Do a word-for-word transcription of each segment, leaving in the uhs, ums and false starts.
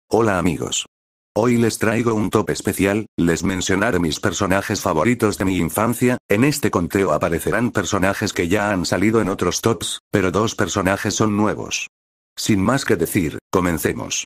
Hola amigos. Hoy les traigo un top especial, les mencionaré mis personajes favoritos de mi infancia. En este conteo aparecerán personajes que ya han salido en otros tops, pero dos personajes son nuevos. Sin más que decir, comencemos.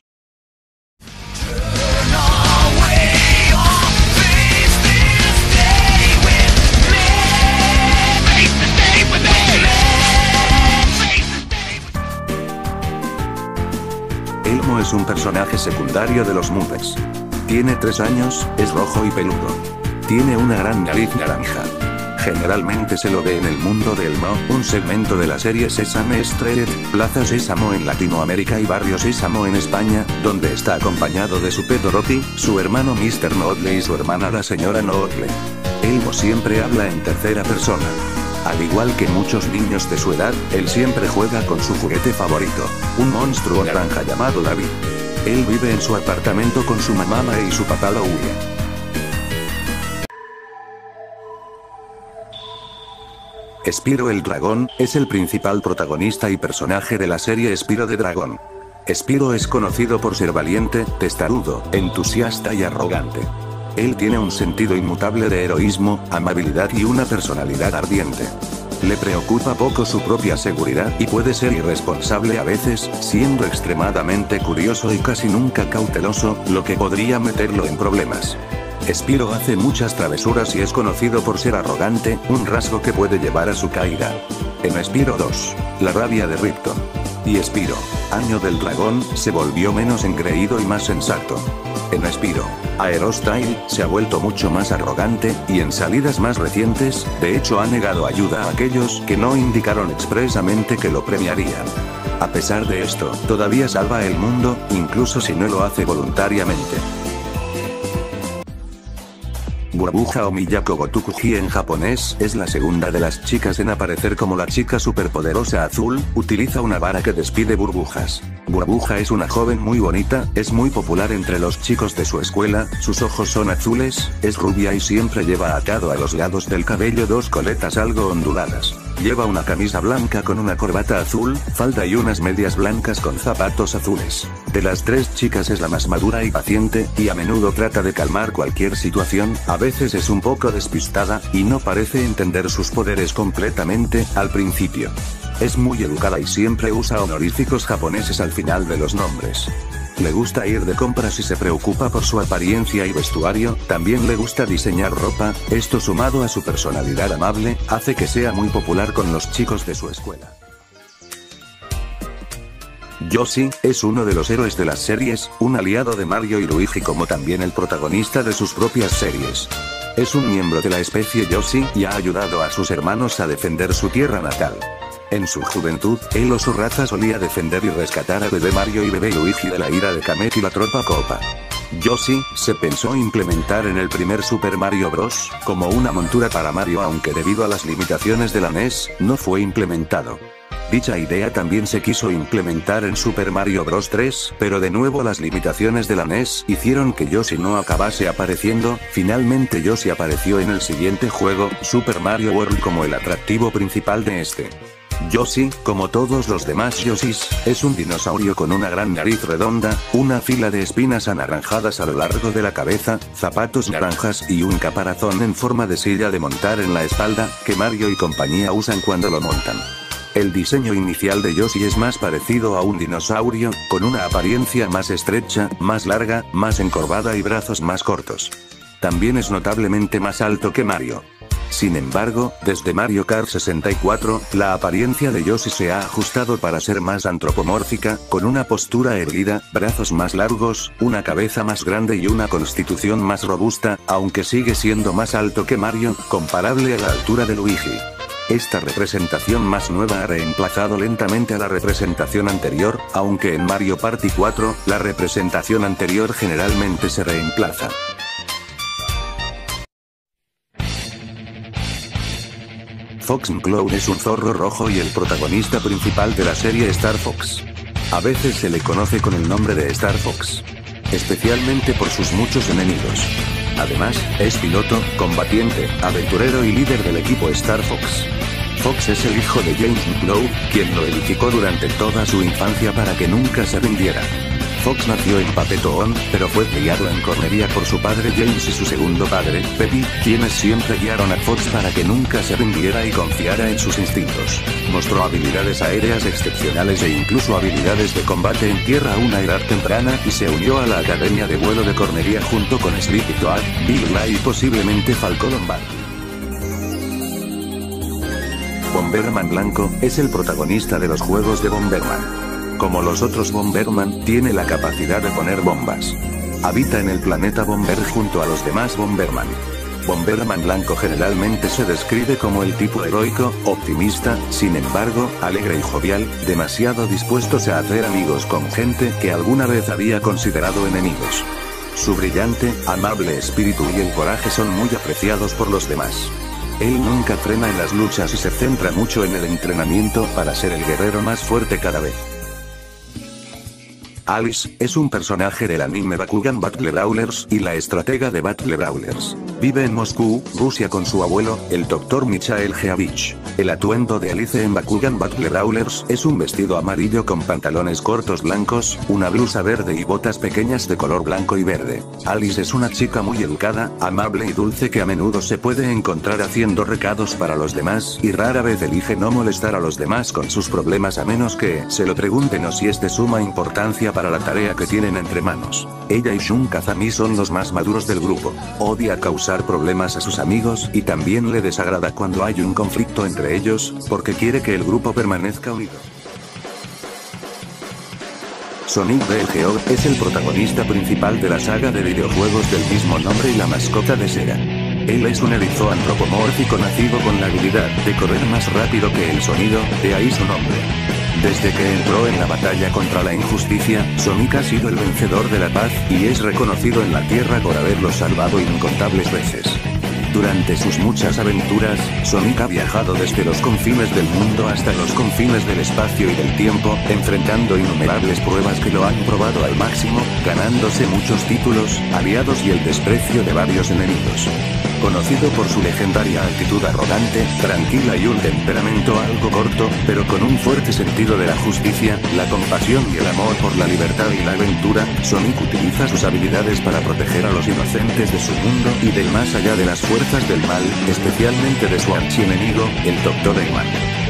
Elmo es un personaje secundario de los Muppets. Tiene tres años, es rojo y peludo. Tiene una gran nariz naranja. Generalmente se lo ve en el mundo de Elmo, un segmento de la serie Sesame Street, Plaza Sésamo en Latinoamérica y Barrio Sésamo en España, donde está acompañado de su pet Dorothy, su hermano mister Noodle y su hermana la señora Noodle. Elmo siempre habla en tercera persona. Al igual que muchos niños de su edad, él siempre juega con su juguete favorito, un monstruo naranja llamado David. Él vive en su apartamento con su mamá y su papá Louie. Spyro el dragón, es el principal protagonista y personaje de la serie Spyro the Dragon. Spyro es conocido por ser valiente, testarudo, entusiasta y arrogante. Él tiene un sentido inmutable de heroísmo, amabilidad y una personalidad ardiente. Le preocupa poco su propia seguridad y puede ser irresponsable a veces, siendo extremadamente curioso y casi nunca cauteloso, lo que podría meterlo en problemas. Spyro hace muchas travesuras y es conocido por ser arrogante, un rasgo que puede llevar a su caída. En Spyro dos, la rabia de Ripton. Y Spyro, Año del Dragón, se volvió menos engreído y más sensato. En Spyro, Aerostyle, se ha vuelto mucho más arrogante, y en salidas más recientes, de hecho ha negado ayuda a aquellos que no indicaron expresamente que lo premiarían. A pesar de esto, todavía salva el mundo, incluso si no lo hace voluntariamente. Burbuja o Miyako Gotokuji en japonés, es la segunda de las chicas en aparecer como la chica superpoderosa azul, utiliza una vara que despide burbujas. Burbuja es una joven muy bonita, es muy popular entre los chicos de su escuela, sus ojos son azules, es rubia y siempre lleva atado a los lados del cabello dos coletas algo onduladas. Lleva una camisa blanca con una corbata azul, falda y unas medias blancas con zapatos azules. De las tres chicas es la más madura y paciente, y a menudo trata de calmar cualquier situación, a veces es un poco despistada, y no parece entender sus poderes completamente, al principio. Es muy educada y siempre usa honoríficos japoneses al final de los nombres. Le gusta ir de compras y se preocupa por su apariencia y vestuario, también le gusta diseñar ropa, esto sumado a su personalidad amable, hace que sea muy popular con los chicos de su escuela. Yoshi, es uno de los héroes de las series, un aliado de Mario y Luigi como también el protagonista de sus propias series. Es un miembro de la especie Yoshi y ha ayudado a sus hermanos a defender su tierra natal. En su juventud, él o su raza solía defender y rescatar a bebé Mario y bebé Luigi de la ira de Kamek y la tropa Koopa. Yoshi, se pensó implementar en el primer Super Mario Bros. Como una montura para Mario aunque debido a las limitaciones de la N E S, no fue implementado. Dicha idea también se quiso implementar en Super Mario Bros. tres, pero de nuevo las limitaciones de la N E S hicieron que Yoshi no acabase apareciendo, finalmente Yoshi apareció en el siguiente juego, Super Mario World como el atractivo principal de este. Yoshi, como todos los demás Yoshis, es un dinosaurio con una gran nariz redonda, una fila de espinas anaranjadas a lo largo de la cabeza, zapatos naranjas y un caparazón en forma de silla de montar en la espalda, que Mario y compañía usan cuando lo montan. El diseño inicial de Yoshi es más parecido a un dinosaurio, con una apariencia más estrecha, más larga, más encorvada y brazos más cortos. También es notablemente más alto que Mario. Sin embargo, desde Mario Kart sesenta y cuatro, la apariencia de Yoshi se ha ajustado para ser más antropomórfica, con una postura erguida, brazos más largos, una cabeza más grande y una constitución más robusta, aunque sigue siendo más alto que Mario, comparable a la altura de Luigi. Esta representación más nueva ha reemplazado lentamente a la representación anterior, aunque en Mario Party cuatro, la representación anterior generalmente se reemplaza. Fox McCloud es un zorro rojo y el protagonista principal de la serie Star Fox. A veces se le conoce con el nombre de Star Fox, especialmente por sus muchos enemigos. Además, es piloto, combatiente, aventurero y líder del equipo Star Fox. Fox es el hijo de James McCloud, quien lo edificó durante toda su infancia para que nunca se rindiera. Fox nació en Papetoon, pero fue criado en Cornería por su padre James y su segundo padre, Peppy, quienes siempre guiaron a Fox para que nunca se rindiera y confiara en sus instintos. Mostró habilidades aéreas excepcionales e incluso habilidades de combate en tierra a una edad temprana y se unió a la Academia de Vuelo de Cornería junto con Sleepy Toad, Big Eye y posiblemente Falco Lombardi. Bomberman Blanco es el protagonista de los juegos de Bomberman. Como los otros Bomberman, tiene la capacidad de poner bombas. Habita en el planeta Bomber junto a los demás Bomberman. Bomberman Blanco generalmente se describe como el tipo heroico, optimista, sin embargo, alegre y jovial, demasiado dispuestos a hacer amigos con gente que alguna vez había considerado enemigos. Su brillante, amable espíritu y el coraje son muy apreciados por los demás. Él nunca frena en las luchas y se centra mucho en el entrenamiento para ser el guerrero más fuerte cada vez. Alice es un personaje del anime Bakugan Battle Brawlers y la estratega de Battle Brawlers. Vive en Moscú, Rusia con su abuelo, el doctor Michael Geavich. El atuendo de Alice en Bakugan Battle Brawlers es un vestido amarillo con pantalones cortos blancos, una blusa verde y botas pequeñas de color blanco y verde. Alice es una chica muy educada, amable y dulce que a menudo se puede encontrar haciendo recados para los demás y rara vez elige no molestar a los demás con sus problemas a menos que se lo pregunten o si es de suma importancia para la tarea que tienen entre manos. Ella y Shun Kazami son los más maduros del grupo. Odia causar problemas a sus amigos y también le desagrada cuando hay un conflicto entre ellos, porque quiere que el grupo permanezca unido. Sonic the Hedgehog es el protagonista principal de la saga de videojuegos del mismo nombre y la mascota de Sega. Él es un erizo antropomórfico nacido con la habilidad de correr más rápido que el sonido, de ahí su nombre. Desde que entró en la batalla contra la injusticia, Sonic ha sido el vencedor de la paz, y es reconocido en la Tierra por haberlo salvado incontables veces. Durante sus muchas aventuras, Sonic ha viajado desde los confines del mundo hasta los confines del espacio y del tiempo, enfrentando innumerables pruebas que lo han probado al máximo, ganándose muchos títulos, aliados y el desprecio de varios enemigos. Conocido por su legendaria actitud arrogante, tranquila y un temperamento algo corto, pero con un fuerte sentido de la justicia, la compasión y el amor por la libertad y la aventura, Sonic utiliza sus habilidades para proteger a los inocentes de su mundo y del más allá de las fuerzas del mal, especialmente de su archienemigo, el doctor Eggman.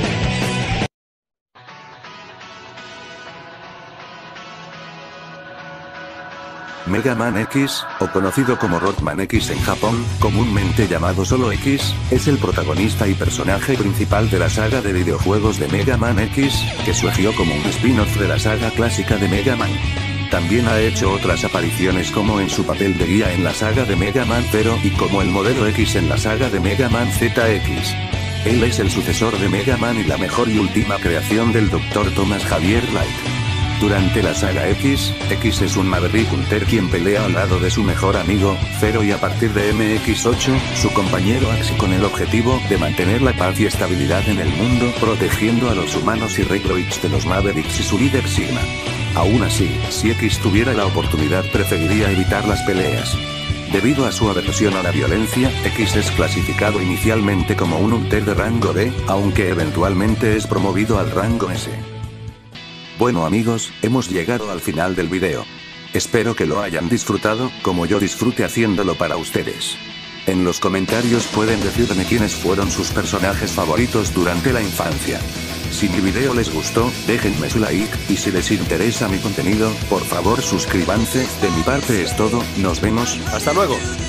Mega Man X, o conocido como Rockman X en Japón, comúnmente llamado solo X, es el protagonista y personaje principal de la saga de videojuegos de Mega Man X, que surgió como un spin-off de la saga clásica de Mega Man. También ha hecho otras apariciones como en su papel de guía en la saga de Mega Man Zero y como el modelo X en la saga de Mega Man Z X. Él es el sucesor de Mega Man y la mejor y última creación del doctor Thomas Javier Light. Durante la saga X, X es un Maverick Hunter quien pelea al lado de su mejor amigo, Zero, y a partir de M X ocho, su compañero Axi, con el objetivo de mantener la paz y estabilidad en el mundo, protegiendo a los humanos y Recroids de los Mavericks y su líder Sigma. Aún así, si X tuviera la oportunidad preferiría evitar las peleas. Debido a su aversión a la violencia, X es clasificado inicialmente como un Hunter de rango D, aunque eventualmente es promovido al rango S. Bueno amigos, hemos llegado al final del video. Espero que lo hayan disfrutado, como yo disfrute haciéndolo para ustedes. En los comentarios pueden decirme quiénes fueron sus personajes favoritos durante la infancia. Si mi video les gustó, déjenme su like, y si les interesa mi contenido, por favor suscríbanse. De mi parte es todo, nos vemos, hasta luego.